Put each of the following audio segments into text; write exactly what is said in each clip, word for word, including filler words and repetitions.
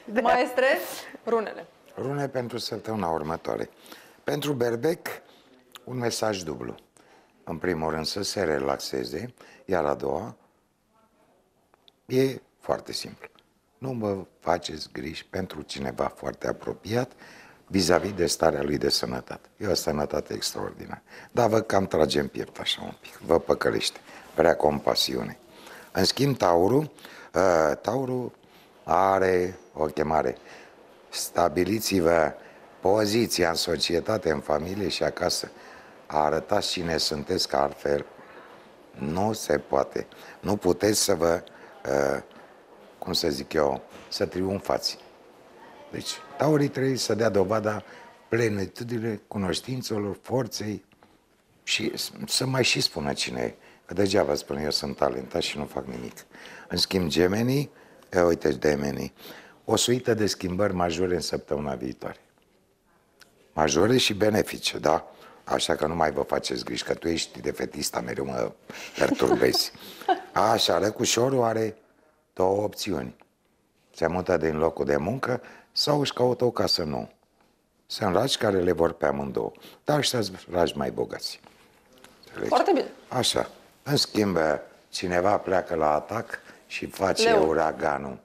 Maestre, runele. Rune pentru săptămâna următoare. Pentru berbec, un mesaj dublu. În primul rând să se relaxeze, iar a doua e foarte simplu. Nu vă faceți griji pentru cineva foarte apropiat vis-a-vis de starea lui de sănătate. E o sănătate extraordinară. Dar vă cam trage în piept așa un pic, vă păcălește, prea compasiune. În schimb, taurul, uh, taurul are o chemare. Stabiliți-vă poziția în societate, în familie și acasă. Arătați cine sunteți, că altfel nu se poate. Nu puteți să vă, uh, cum să zic eu, să triumfați. Deci, taurii trebuie să dea dovada plenitudine cunoștințelor, forței și să mai și spună cine e. Că degeaba spune eu sunt talentat și nu fac nimic. În schimb, gemenii, e, uite, gemenii, o suită de schimbări majore în săptămâna viitoare. Majore și benefice, da? Așa că nu mai vă faceți griji, că tu ești defetista, mereu mă perturbezi. Așa, răcușorul are două opțiuni. Se mută din locul de muncă sau își caută o casă nouă. Sunt rași care le vor pe amândouă, dar ăștia sunt rași mai bogați. Înțelegi? Foarte bine. Așa. În schimb, cineva pleacă la atac și face Leu. uraganul.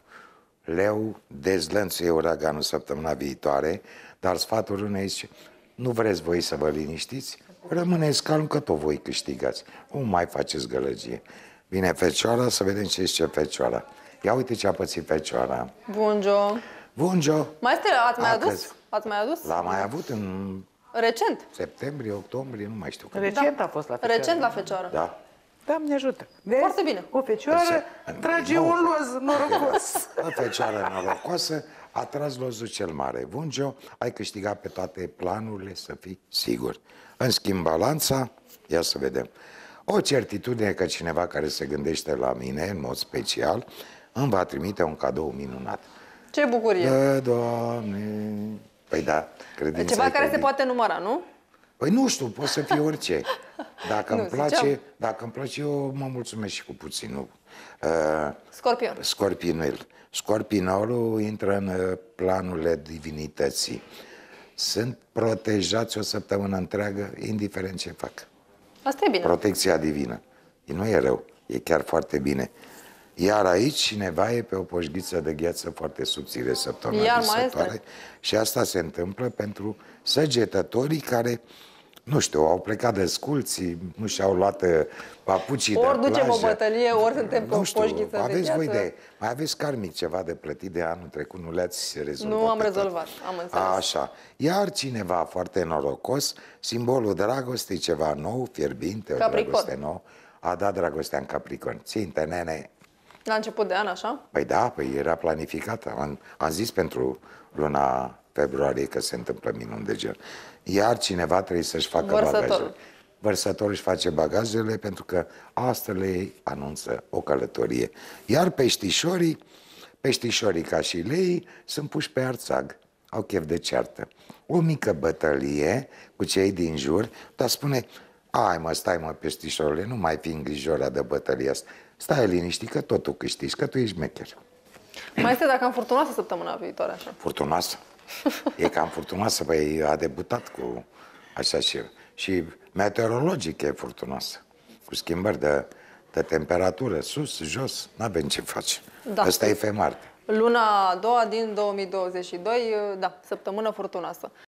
Leu dezlănțuie uraganul săptămâna viitoare, dar sfatul runei zice, nu vreți voi să vă liniștiți? Rămâneți calm că tot voi câștigați. Nu mai faceți gălăgie. Vine Fecioara, să vedem ce zice Fecioara. Ia uite ce a pățit Fecioara. Bunjo. Bunjo. Maestre, ați mai A adus? căzut. Ați mai adus? L-a mai avut în Recent. septembrie, octombrie, nu mai știu când. Recent a fost la fecioară. Recent la Fecioară. Da. Doamne ajută. Vezi? Foarte bine. O fecioară Deci, trage nu. un loz norocos. O fecioară norocoasă a tras lozul cel mare. Vungio, ai câștigat pe toate planurile, să fii sigur. În schimb, balanța, ia să vedem. O certitudine că cineva care se gândește la mine, în mod special, îmi va trimite un cadou minunat. Ce bucurie. Dă, Doamne! Păi da, credința Ceva e care se credință. poate număra, nu? Păi nu știu, poate să fie orice. Dacă Nu, îmi place, ziceam. dacă îmi place, eu mă mulțumesc și cu puținul. Uh, Scorpion. Scorpinul. Scorpinolul intră în uh, planurile divinității. Sunt protejați o săptămână întreagă, indiferent ce fac. Asta e bine. Protecția divină. E nu e rău, e chiar foarte bine. Iar aici cineva e pe o poșghiță de gheață foarte subțire săptămâna Iar, visătoare. maestre. Și asta se întâmplă pentru săgetătorii care, nu știu, au plecat de sculții, nu și-au luat uh, papucii Ori de ducem plajă. o bătălie, ori suntem pe o Nu știu, poșghiță de aveți voi gheață. de, mai aveți karmic ceva de plătit de anul trecut, nu le-ați rezolvat? Nu am pe toate? rezolvat, am înțeles. Așa. Iar cineva foarte norocos, simbolul dragostei, ceva nou, fierbinte, o Capricorn. dragoste nouă, a dat dragostea în Capricorn. Ținte, nene. La început de an, așa? Păi da, păi era planificată. Am, am zis pentru luna februarie că se întâmplă minuni de gen. Iar cineva trebuie să-și facă Vărsătorul. bagajele. Vărsătorul își face bagajele pentru că astfel ei anunță o călătorie. Iar peștișorii, peștișorii ca și lei, sunt puși pe arțag. Au chef de ceartă. O mică bătălie cu cei din jur, dar spune, ai mă, stai mă, peștișorule, nu mai fi îngrijorat de bătălia asta. Stai liniștit că tot tu câștigi, că tu ești mecher. Mai este dacă am furtunoasă săptămâna viitoare, așa. Furtunoasă. E cam furtunoasă, păi a debutat cu așa ceva. Și meteorologic e furtunoasă. Cu schimbări de, de temperatură, sus, jos, n-avem ce face. Da. Ăsta e Femarte. Luna a doua din două mii douăzeci și doi, da, săptămână furtunoasă.